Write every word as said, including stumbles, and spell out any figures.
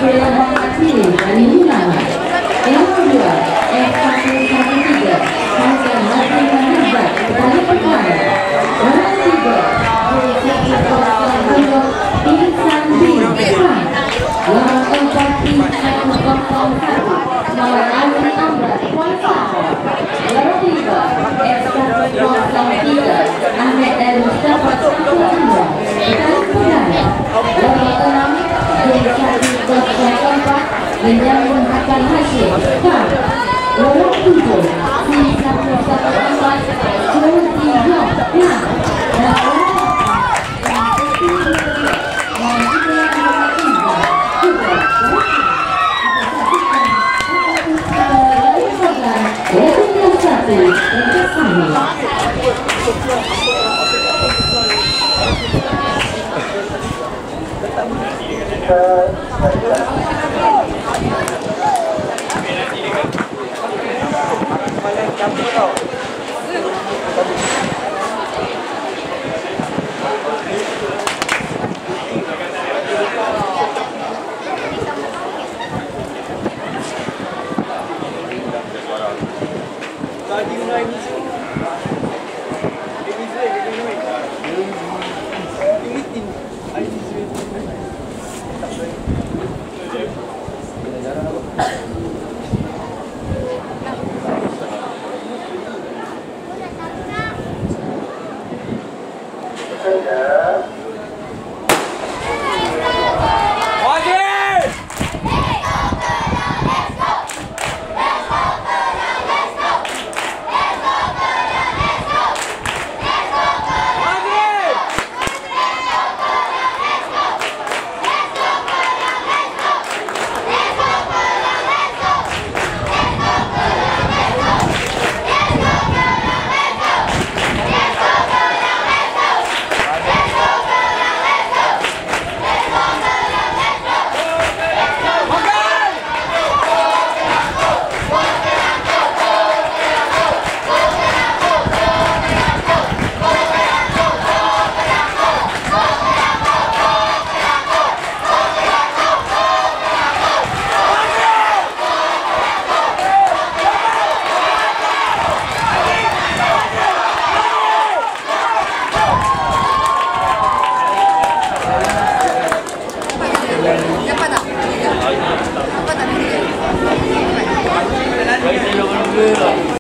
Terima kasih dari undangan. Yang kedua, F satu satu tiga Hasan Nasir Mahmud dari Perkara. Yang ketiga, F satu satu dua Insan Bin Khan. Yang keempat, P satu satu satu Mawarani Amrat Kuasa. Yang ketiga, F satu satu tiga Ahmed dan Mustafa satu dua dari Perkara. Yang keenam, F satu satu empat Benjamin Hakan Hashim Khan. Yang tujuh, P satu satu empat Surti Yong Khan. Uh,